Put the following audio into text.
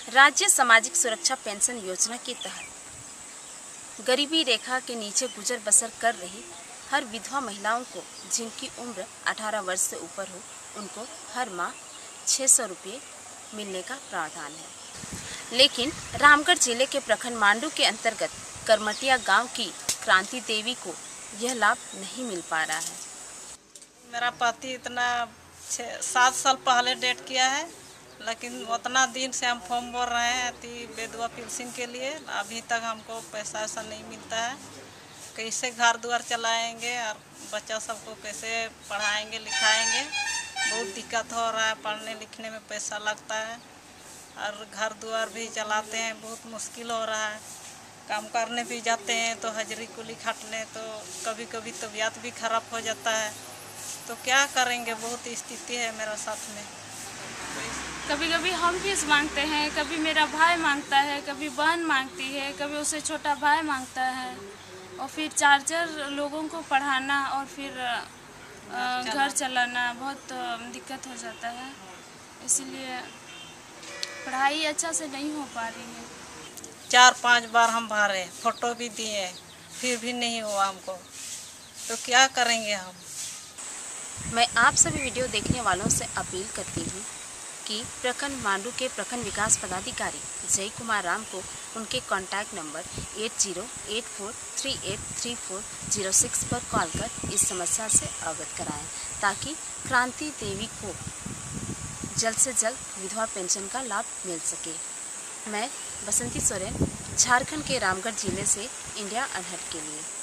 राज्य सामाजिक सुरक्षा पेंशन योजना के तहत गरीबी रेखा के नीचे गुजर बसर कर रही हर विधवा महिलाओं को जिनकी उम्र 18 वर्ष से ऊपर हो, उनको हर माह 600 रुपये मिलने का प्रावधान है। लेकिन रामगढ़ जिले के प्रखंड मांडू के अंतर्गत करमटिया गांव की क्रांति देवी को यह लाभ नहीं मिल पा रहा है। मेरा पति इतना 7 साल पहले डेट किया है, लेकिन उतना दिन से हम फॉर्म भर रहे हैं विधवा पेंशन के लिए। अभी तक हमको पैसा ऐसा नहीं मिलता है। कैसे घर द्वार चलाएंगे और बच्चा सबको कैसे पढ़ाएंगे लिखाएंगे, बहुत दिक्कत हो रहा है। पढ़ने लिखने में पैसा लगता है और घर द्वार भी चलाते हैं, बहुत मुश्किल हो रहा है। काम करने भी जाते हैं तो हजरी कुली खटने, तो कभी कभी तबीयत भी खराब हो जाता है। तो क्या करेंगे, बहुत स्थिति है मेरा साथ में। कभी कभी हम फीस मांगते हैं, कभी मेरा भाई मांगता है, कभी बहन मांगती है, कभी उससे छोटा भाई मांगता है, और फिर 4 लोगों को पढ़ाना और फिर घर चलाना बहुत दिक्कत हो जाता है। इसलिए पढ़ाई अच्छा से नहीं हो पा रही है। 4-5 बार हम भरे, फोटो भी दिए, फिर भी नहीं हुआ हमको। तो क्या करेंगे हम। मैं आप सभी वीडियो देखने वालों से अपील करती हूँ कि प्रखंड मांडू के प्रखंड विकास पदाधिकारी जय कुमार राम को उनके कॉन्टैक्ट नंबर 8084383406 पर कॉल कर इस समस्या से अवगत कराएं, ताकि क्रांति देवी को जल्द से जल्द विधवा पेंशन का लाभ मिल सके। मैं बसंती सोरेन, झारखंड के रामगढ़ जिले से इंडिया अनहट के लिए।